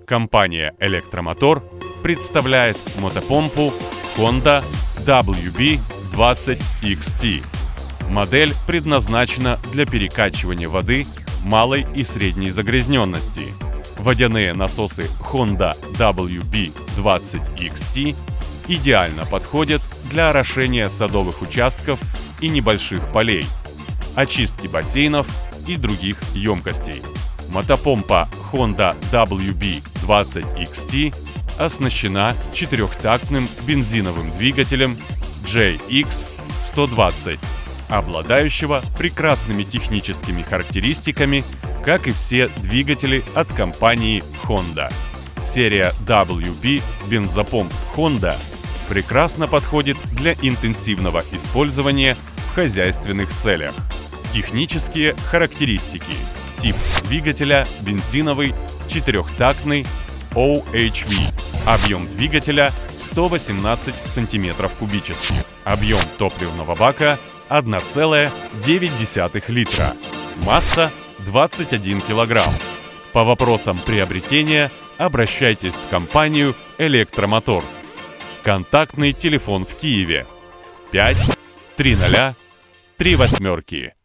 Компания «Электромотор» представляет мотопомпу Honda WB-20XT. Модель предназначена для перекачивания воды малой и средней загрязненности. Водяные насосы Honda WB-20XT идеально подходят для орошения садовых участков и небольших полей, очистки бассейнов и других емкостей. Мотопомпа Honda WB-20XT оснащена четырехтактным бензиновым двигателем JX120, обладающего прекрасными техническими характеристиками, как и все двигатели от компании Honda. Серия WB бензопомп Honda прекрасно подходит для интенсивного использования в хозяйственных целях. Технические характеристики. Тип двигателя бензиновый, четырехтактный, OHV. Объем двигателя 118 см кубических. Объем топливного бака 1,9 литра. Масса 21 кг. По вопросам приобретения обращайтесь в компанию «Электромотор». Контактный телефон в Киеве 5 30 38.